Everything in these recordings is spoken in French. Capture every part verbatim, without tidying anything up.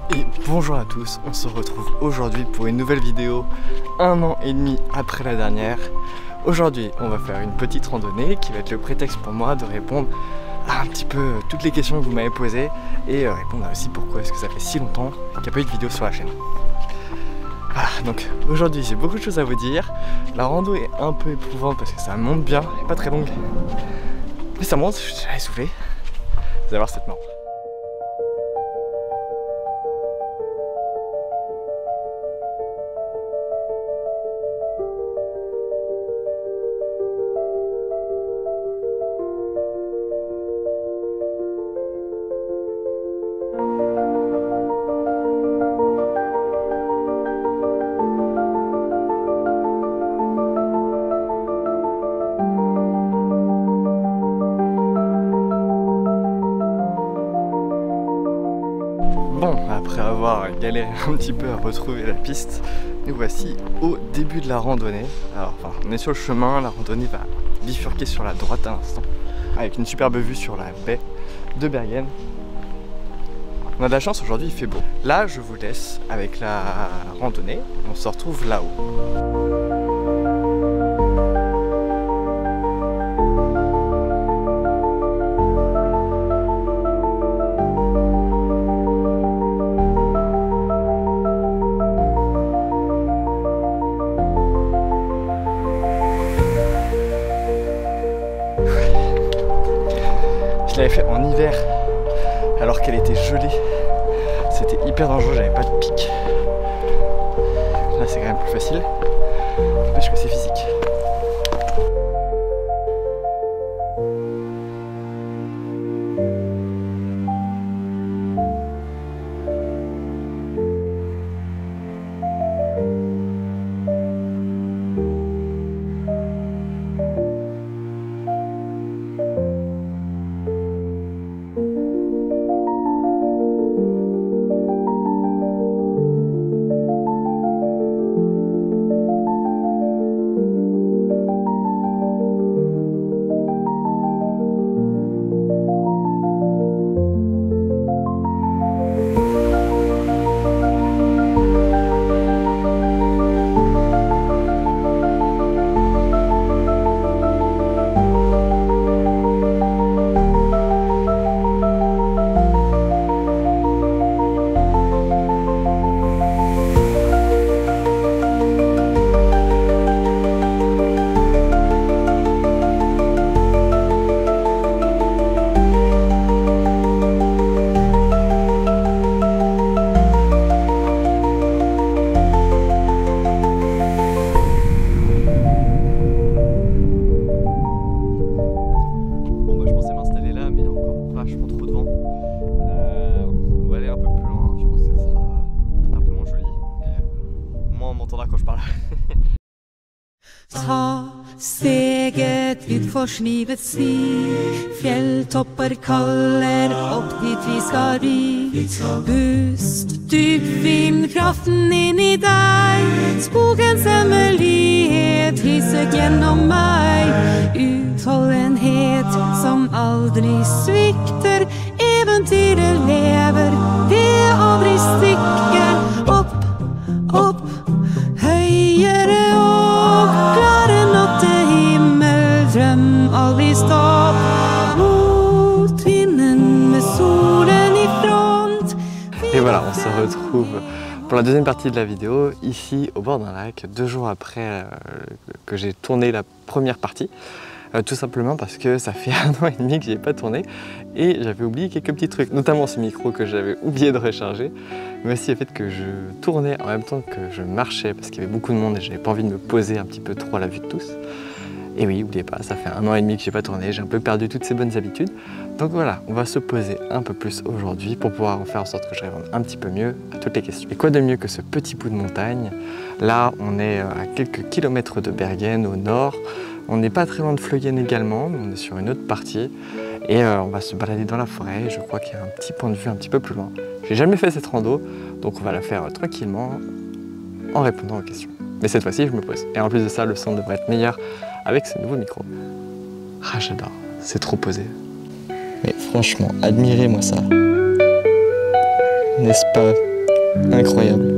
Et bonjour à tous, on se retrouve aujourd'hui pour une nouvelle vidéo, un an et demi après la dernière. Aujourd'hui, on va faire une petite randonnée qui va être le prétexte pour moi de répondre à un petit peu toutes les questions que vous m'avez posées et répondre aussi pourquoi est-ce que ça fait si longtemps qu'il n'y a pas eu de vidéo sur la chaîne. Voilà, donc aujourd'hui j'ai beaucoup de choses à vous dire. La rando est un peu éprouvante parce que ça monte bien, elle n'est pas très longue. Mais ça monte, je suis déjà essoufflé. Vous allez voir, c'est marrant. Bon, après avoir galéré un petit peu à retrouver la piste, nous voici au début de la randonnée. Alors, enfin, on est sur le chemin, la randonnée va bifurquer sur la droite à l'instant, avec une superbe vue sur la baie de Bergen. On a de la chance, aujourd'hui il fait beau. Là, je vous laisse avec la randonnée, on se retrouve là-haut. Je l'avais fait en hiver alors qu'elle était gelée. C'était hyper dangereux, j'avais pas de pic. Là c'est quand même plus facile. N'empêche que c'est physique. Quand je parle. Ta steget utfors livets sti. Fjälltoppar kaller opp dit vi skal ri. Pust dypt, finn kraften inn i deg. Skogens hemmelighet hysset gjennom meg. Utholdenhet som aldri svikter. Eventyret lever, det aldri stikker. Opp, opp, høyere og klare natte himmel. Drøm aldri stopp. Mot vinden med solen i front. Et voilà, on se retrouve pour la deuxième partie de la vidéo, ici au bord d'un lac, deux jours après euh, que j'ai tourné la première partie. Euh, tout simplement parce que ça fait un an et demi que j'y ai pas tourné et j'avais oublié quelques petits trucs, notamment ce micro que j'avais oublié de recharger, mais aussi le fait que je tournais en même temps que je marchais parce qu'il y avait beaucoup de monde et j'avais pas envie de me poser un petit peu trop à la vue de tous. Et oui, n'oubliez pas, ça fait un an et demi que j'ai pas tourné, j'ai un peu perdu toutes ces bonnes habitudes. Donc voilà, on va se poser un peu plus aujourd'hui pour pouvoir en faire en sorte que je réponde un petit peu mieux à toutes les questions. Et quoi de mieux que ce petit bout de montagne? Là, on est à quelques kilomètres de Bergen au nord. On n'est pas très loin de Fløyen également, on est sur une autre partie. Et euh, on va se balader dans la forêt, je crois qu'il y a un petit point de vue un petit peu plus loin. J'ai jamais fait cette rando, donc on va la faire euh, tranquillement en répondant aux questions. Mais cette fois-ci, je me pose. Et en plus de ça, le son devrait être meilleur avec ce nouveau micro. Ah, j'adore, c'est trop posé. Mais franchement, admirez-moi ça. N'est-ce pas incroyable.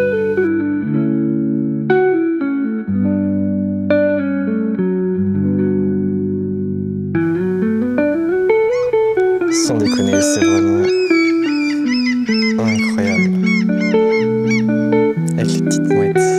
Sans déconner, c'est vraiment incroyable. Avec les petites mouettes.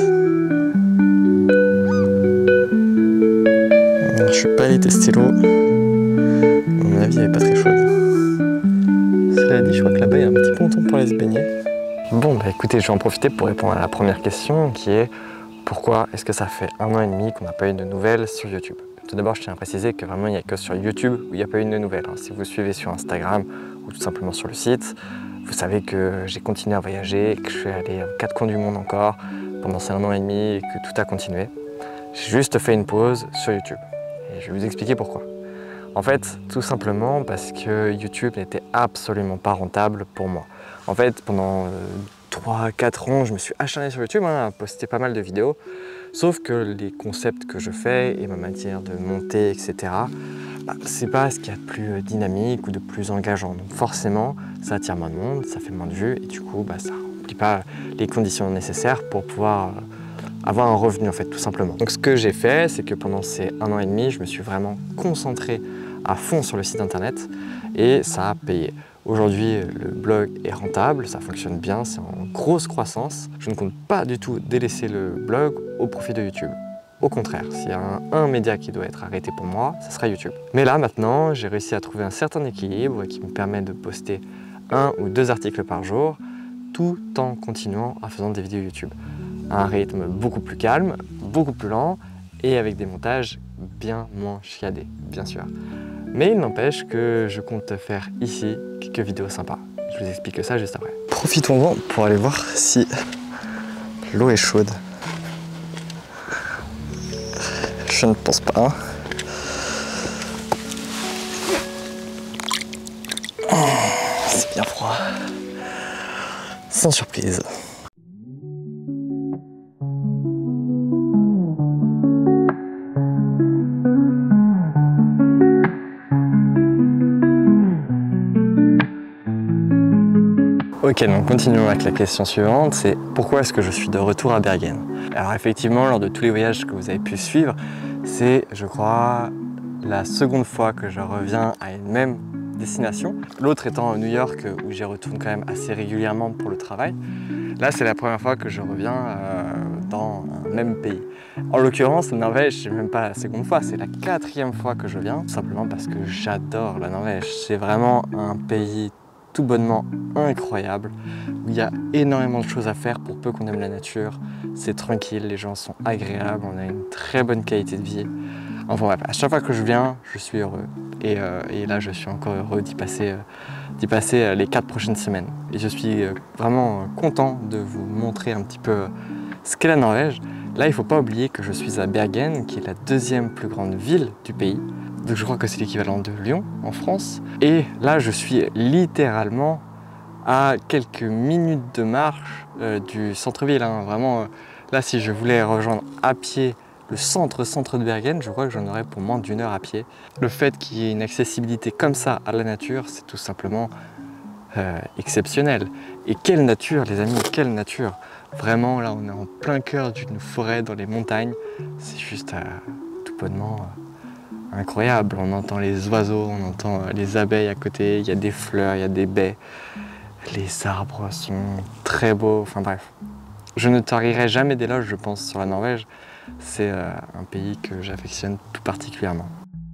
Alors, je suis pas allé tester l'eau. À mon avis, elle n'est pas très chaude. Cela dit, je crois que là-bas, il y a un petit ponton pour aller se baigner. Bon, bah écoutez, je vais en profiter pour répondre à la première question qui est pourquoi est-ce que ça fait un an et demi qu'on n'a pas eu de nouvelles sur YouTube? Tout d'abord, je tiens à préciser que vraiment, il n'y a que sur YouTube où il n'y a pas eu de nouvelles. Si vous suivez sur Instagram ou tout simplement sur le site, vous savez que j'ai continué à voyager, que je suis allé aux quatre coins du monde encore pendant ces un an et demi et que tout a continué. J'ai juste fait une pause sur YouTube et je vais vous expliquer pourquoi. En fait, tout simplement parce que YouTube n'était absolument pas rentable pour moi. En fait, pendant trois à quatre ans, je me suis acharné sur YouTube, hein, à poster pas mal de vidéos. Sauf que les concepts que je fais et ma manière de monter, et cetera, bah, c'est pas ce qu'il y a de plus dynamique ou de plus engageant. Donc forcément, ça attire moins de monde, ça fait moins de vues et du coup, bah, ça ne remplit pas les conditions nécessaires pour pouvoir euh, avoir un revenu, en fait, tout simplement. Donc ce que j'ai fait, c'est que pendant ces un an et demi, je me suis vraiment concentré à fond sur le site internet et ça a payé. Aujourd'hui, le blog est rentable, ça fonctionne bien, c'est en grosse croissance. Je ne compte pas du tout délaisser le blog au profit de YouTube. Au contraire, s'il y a un, un média qui doit être arrêté pour moi, ce sera YouTube. Mais là, maintenant, j'ai réussi à trouver un certain équilibre qui me permet de poster un ou deux articles par jour, tout en continuant à faisant des vidéos YouTube. À un rythme beaucoup plus calme, beaucoup plus lent et avec des montages bien moins chiadés, bien sûr. Mais il n'empêche que je compte faire ici quelques vidéos sympas. Je vous explique ça juste après. Profitons-en pour aller voir si l'eau est chaude. Je ne pense pas. C'est bien froid. Sans surprise. Ok, donc continuons avec la question suivante, c'est pourquoi est-ce que je suis de retour à Bergen? Alors effectivement, lors de tous les voyages que vous avez pu suivre, c'est, je crois, la seconde fois que je reviens à une même destination. L'autre étant New York, où j'y retourne quand même assez régulièrement pour le travail. Là, c'est la première fois que je reviens euh, dans un même pays. En l'occurrence, la Norvège, c'est même pas la seconde fois, c'est la quatrième fois que je viens, tout simplement parce que j'adore la Norvège. C'est vraiment un pays tout bonnement incroyable, où il y a énormément de choses à faire pour peu qu'on aime la nature. C'est tranquille, les gens sont agréables, on a une très bonne qualité de vie. Enfin bref, à chaque fois que je viens, je suis heureux. Et, euh, et là, je suis encore heureux d'y passer, euh, d'y passer euh, les quatre prochaines semaines. Et je suis euh, vraiment content de vous montrer un petit peu euh, ce qu'est la Norvège. Là, il ne faut pas oublier que je suis à Bergen, qui est la deuxième plus grande ville du pays. Donc je crois que c'est l'équivalent de Lyon en France. Et là, je suis littéralement à quelques minutes de marche euh, du centre-ville. Hein. Vraiment, euh, là, si je voulais rejoindre à pied le centre-centre de Bergen, je crois que j'en aurais pour moins d'une heure à pied. Le fait qu'il y ait une accessibilité comme ça à la nature, c'est tout simplement euh, exceptionnel. Et quelle nature, les amis, quelle nature! Vraiment, là, on est en plein cœur d'une forêt dans les montagnes. C'est juste euh, tout bonnement euh, incroyable. On entend les oiseaux, on entend euh, les abeilles à côté, il y a des fleurs, il y a des baies. Les arbres sont très beaux, enfin bref. Je ne tarirai jamais d'éloges, je pense, sur la Norvège. C'est euh, un pays que j'affectionne tout particulièrement.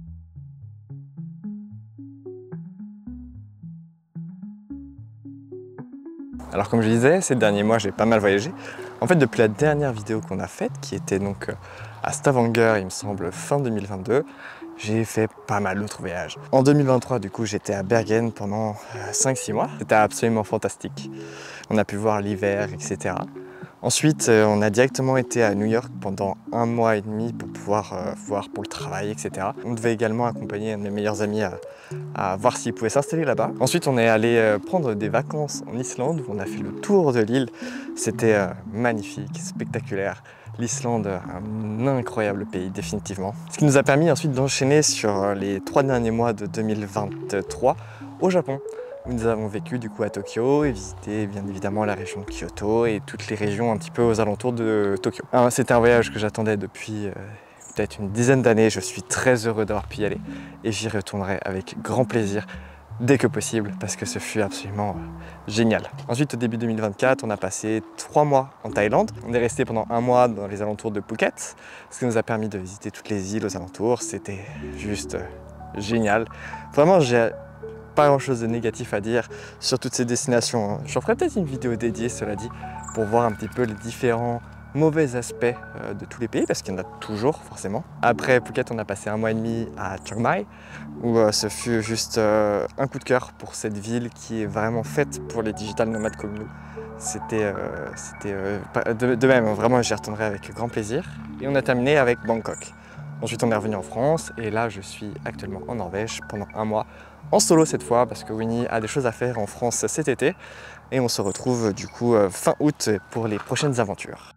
Alors comme je disais, ces derniers mois, j'ai pas mal voyagé. En fait, depuis la dernière vidéo qu'on a faite, qui était donc à Stavanger, il me semble, fin deux mille vingt-deux, j'ai fait pas mal d'autres voyages. En deux mille vingt-trois, du coup, j'étais à Bergen pendant cinq six mois. C'était absolument fantastique. On a pu voir l'hiver, et cetera. Ensuite, on a directement été à New York pendant un mois et demi pour pouvoir euh, voir pour le travail, et cetera. On devait également accompagner un de mes meilleurs amis à, à voir s'il pouvait s'installer là-bas. Ensuite, on est allé euh, prendre des vacances en Islande où on a fait le tour de l'île. C'était euh, magnifique, spectaculaire. L'Islande, un incroyable pays, définitivement. Ce qui nous a permis ensuite d'enchaîner sur les trois derniers mois de deux mille vingt-trois au Japon. où nous avons vécu du coup à Tokyo et visité bien évidemment la région de Kyoto et toutes les régions un petit peu aux alentours de Tokyo. C'était un voyage que j'attendais depuis euh, peut-être une dizaine d'années. Je suis très heureux d'avoir pu y aller et j'y retournerai avec grand plaisir dès que possible parce que ce fut absolument euh, génial. Ensuite, au début deux mille vingt-quatre, on a passé trois mois en Thaïlande. On est resté pendant un mois dans les alentours de Phuket, ce qui nous a permis de visiter toutes les îles aux alentours. C'était juste euh, génial. Vraiment, j'ai pas grand chose de négatif à dire sur toutes ces destinations. J'en ferai peut-être une vidéo dédiée, cela dit, pour voir un petit peu les différents mauvais aspects euh, de tous les pays, parce qu'il y en a toujours forcément. Après Phuket, on a passé un mois et demi à Chiang Mai, où euh, ce fut juste euh, un coup de cœur pour cette ville qui est vraiment faite pour les digital nomades comme nous. C'était euh, euh, de, de même, vraiment j'y retournerai avec grand plaisir. Et on a terminé avec Bangkok. Ensuite on est revenu en France et là je suis actuellement en Norvège pendant un mois, en solo cette fois, parce que Winnie a des choses à faire en France cet été. Et on se retrouve du coup euh, fin août pour les prochaines aventures.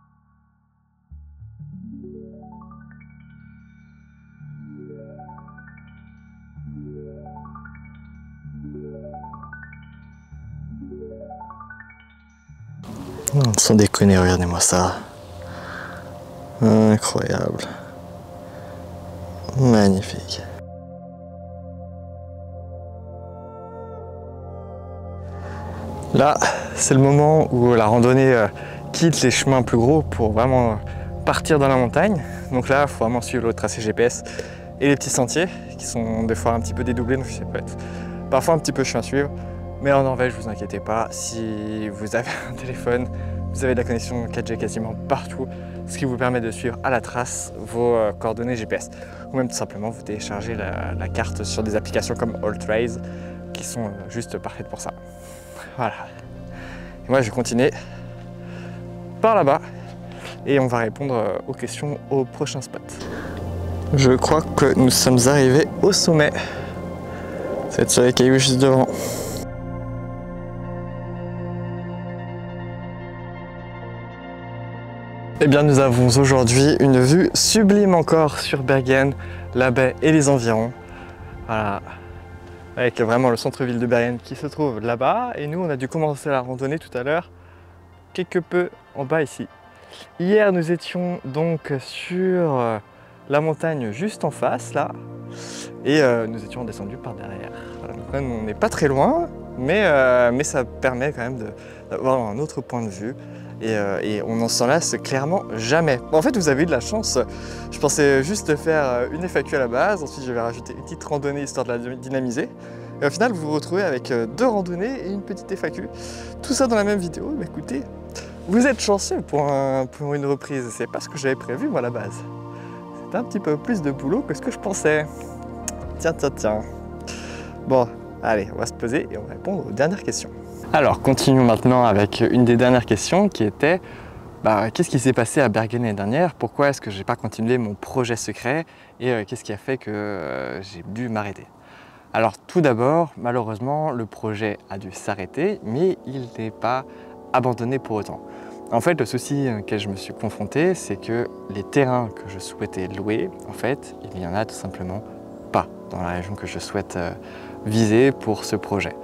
Sans déconner, regardez-moi ça. Incroyable. Magnifique. Là, c'est le moment où la randonnée euh, quitte les chemins plus gros pour vraiment partir dans la montagne. Donc là, il faut vraiment suivre le tracé G P S et les petits sentiers qui sont des fois un petit peu dédoublés, donc ça peut être parfois un petit peu chiant à suivre. Mais en Norvège, vous inquiétez pas, si vous avez un téléphone, vous avez de la connexion quatre G quasiment partout, ce qui vous permet de suivre à la trace vos euh, coordonnées G P S. Ou même tout simplement vous téléchargez la, la carte sur des applications comme Alltrace qui sont euh, juste parfaites pour ça. Voilà. Et moi je vais continuer par là-bas et on va répondre euh, aux questions au prochain spot. Je crois que nous sommes arrivés au sommet. C'est sur les cailloux juste devant. Eh bien, nous avons aujourd'hui une vue sublime encore sur Bergen, la baie et les environs. Voilà, avec vraiment le centre-ville de Bergen qui se trouve là-bas. Et nous, on a dû commencer la randonnée tout à l'heure, quelque peu en bas ici. Hier, nous étions donc sur la montagne juste en face, là. Et euh, nous étions descendus par derrière. Voilà, donc même, on n'est pas très loin, mais, euh, mais ça permet quand même d'avoir un autre point de vue. Et, euh, et on n'en s'en lasse clairement jamais. Bon, en fait, vous avez eu de la chance. Je pensais juste faire une F A Q à la base, ensuite je vais rajouter une petite randonnée histoire de la dynamiser. Et au final, vous vous retrouvez avec deux randonnées et une petite F A Q. Tout ça dans la même vidéo. Mais écoutez, vous êtes chanceux pour, un, pour une reprise. C'est pas ce que j'avais prévu moi à la base. C'est un petit peu plus de boulot que ce que je pensais. Tiens, tiens, tiens. Bon, allez, on va se poser et on va répondre aux dernières questions. Alors, continuons maintenant avec une des dernières questions qui était bah, qu'est-ce qui s'est passé à Bergen l'année dernière? Pourquoi est-ce que j'ai pas continué mon projet secret? Et euh, qu'est-ce qui a fait que euh, j'ai dû m'arrêter? Alors, tout d'abord, malheureusement, le projet a dû s'arrêter, mais il n'est pas abandonné pour autant. En fait, le souci auquel je me suis confronté, c'est que les terrains que je souhaitais louer, en fait, il n'y en a tout simplement pas dans la région que je souhaite euh, viser pour ce projet.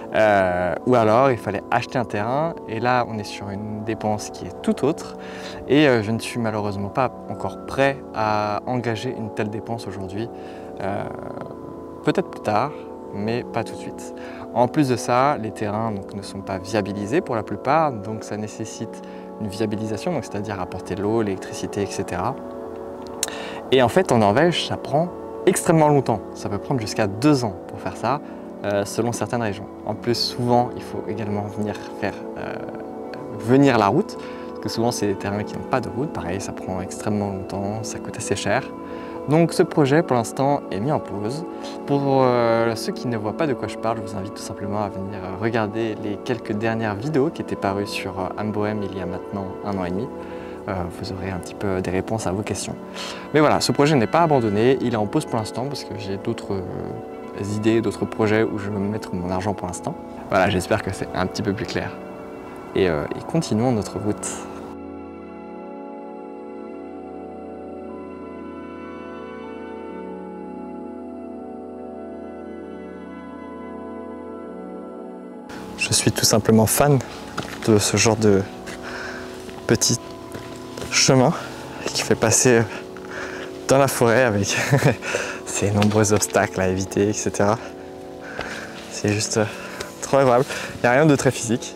Euh, ou alors il fallait acheter un terrain et là on est sur une dépense qui est tout autre et euh, je ne suis malheureusement pas encore prêt à engager une telle dépense aujourd'hui. Euh, peut-être plus tard, mais pas tout de suite. En plus de ça, les terrains donc, ne sont pas viabilisés pour la plupart, donc ça nécessite une viabilisation, c'est-à-dire apporter l'eau, l'électricité, et cetera. Et en fait en Norvège ça prend extrêmement longtemps, ça peut prendre jusqu'à deux ans pour faire ça. Euh, selon certaines régions. En plus, souvent, il faut également venir faire euh, venir la route, parce que souvent, c'est des terrains qui n'ont pas de route. Pareil, ça prend extrêmement longtemps, ça coûte assez cher. Donc, ce projet, pour l'instant, est mis en pause. Pour euh, ceux qui ne voient pas de quoi je parle, je vous invite tout simplement à venir regarder les quelques dernières vidéos qui étaient parues sur Amboem il y a maintenant un an et demi. Euh, vous aurez un petit peu des réponses à vos questions. Mais voilà, ce projet n'est pas abandonné, il est en pause pour l'instant, parce que j'ai d'autres... Euh, idées, d'autres projets où je veux mettre mon argent pour l'instant. Voilà, j'espère que c'est un petit peu plus clair. Et, euh, et continuons notre route. Je suis tout simplement fan de ce genre de petit chemin qui fait passer dans la forêt avec ces nombreux obstacles à éviter, et cetera. C'est juste trop agréable. Il n'y a rien de très physique.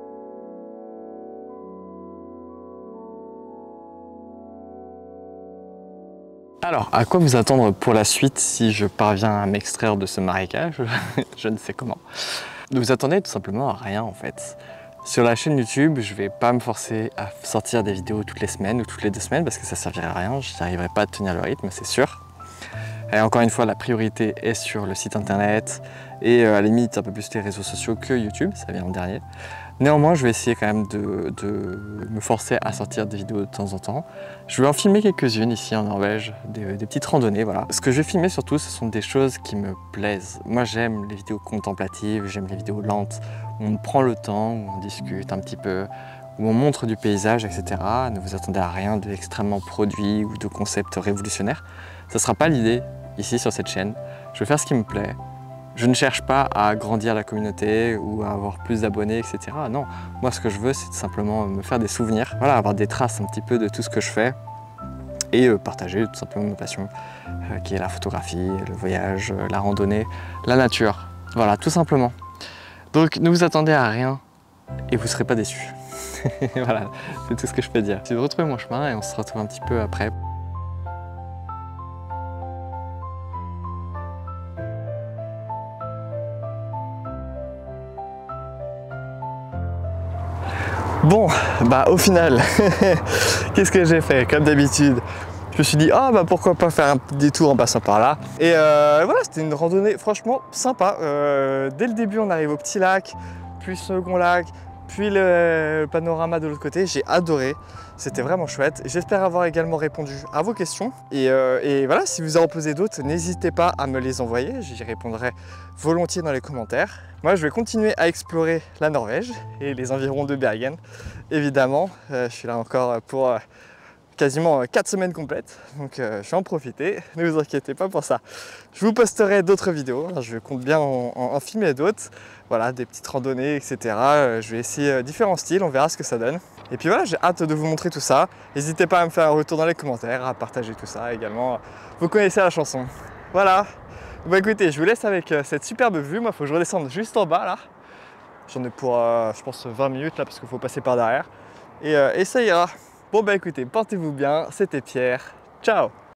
Alors, à quoi vous attendre pour la suite si je parviens à m'extraire de ce marécage? Je ne sais comment. Vous attendez tout simplement à rien en fait. Sur la chaîne YouTube, je ne vais pas me forcer à sortir des vidéos toutes les semaines ou toutes les deux semaines parce que ça ne servirait à rien, je n'arriverai pas à tenir le rythme, c'est sûr. Et encore une fois, la priorité est sur le site internet et à la limite un peu plus les réseaux sociaux que YouTube, ça vient en dernier. Néanmoins, je vais essayer quand même de, de me forcer à sortir des vidéos de temps en temps. Je vais en filmer quelques-unes ici en Norvège, des, des petites randonnées, voilà. Ce que je vais filmer surtout, ce sont des choses qui me plaisent. Moi, j'aime les vidéos contemplatives, j'aime les vidéos lentes, où on prend le temps, où on discute un petit peu, où on montre du paysage, et cetera. Ne vous attendez à rien d'extrêmement produit ou de concept révolutionnaire. Ce ne sera pas l'idée ici sur cette chaîne. Je vais faire ce qui me plaît. Je ne cherche pas à agrandir la communauté ou à avoir plus d'abonnés, et cetera. Non, moi ce que je veux, c'est simplement me faire des souvenirs, voilà, avoir des traces un petit peu de tout ce que je fais et euh, partager tout simplement ma passion, euh, qui est la photographie, le voyage, euh, la randonnée, la nature. Voilà, tout simplement. Donc ne vous attendez à rien et vous ne serez pas déçus. Voilà, c'est tout ce que je peux dire. J'ai de retrouver mon chemin et on se retrouve un petit peu après. Bon, bah au final, qu'est-ce que j'ai fait? Comme d'habitude, je me suis dit, ah bah pourquoi pas faire un petit détour en passant par là. Et euh, voilà, c'était une randonnée franchement sympa. Euh, dès le début, on arrive au petit lac, puis second lac, puis le, le panorama de l'autre côté. J'ai adoré, c'était vraiment chouette. J'espère avoir également répondu à vos questions. Et, euh, et voilà, si vous en posez d'autres, n'hésitez pas à me les envoyer. J'y répondrai volontiers dans les commentaires. Moi, je vais continuer à explorer la Norvège et les environs de Bergen. Évidemment, euh, je suis là encore pour euh, quasiment quatre semaines complètes, donc euh, je vais en profiter, ne vous inquiétez pas pour ça. Je vous posterai d'autres vidéos, je compte bien en, en, en filmer d'autres, voilà, des petites randonnées, et cetera. Je vais essayer euh, différents styles, on verra ce que ça donne. Et puis voilà, j'ai hâte de vous montrer tout ça. N'hésitez pas à me faire un retour dans les commentaires, à partager tout ça également. Vous connaissez la chanson. Voilà. Bon écoutez, je vous laisse avec euh, cette superbe vue. Moi, il faut que je redescende juste en bas là. J'en ai pour, euh, je pense, vingt minutes là parce qu'il faut passer par derrière. Et, euh, et ça ira. Bon bah écoutez, portez-vous bien. C'était Pierre. Ciao!